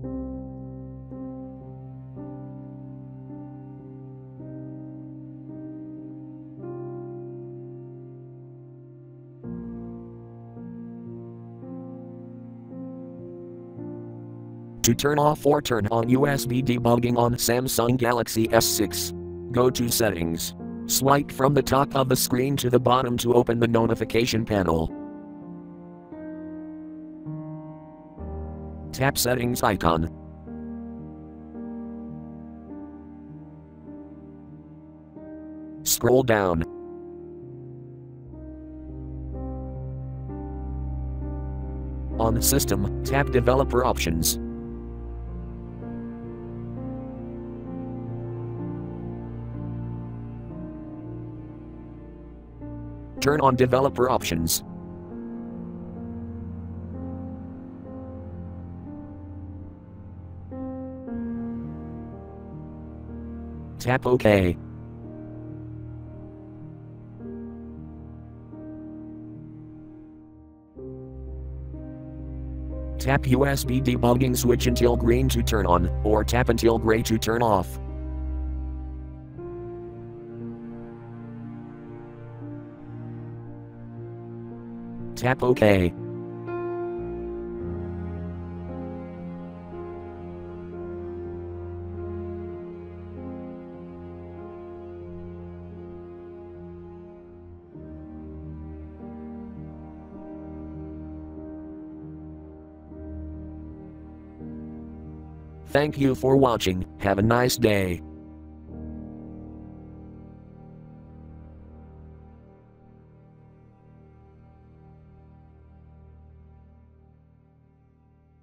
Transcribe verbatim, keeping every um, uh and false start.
To turn off or turn on U S B debugging on Samsung Galaxy S six, go to Settings. Swipe from the top of the screen to the bottom to open the notification panel. Tap Settings icon. Scroll down. On System, tap Developer Options. Turn on Developer Options. Tap OK. Tap U S B debugging switch until green to turn on, or tap until gray to turn off. Tap OK. Thank you for watching. Have a nice day.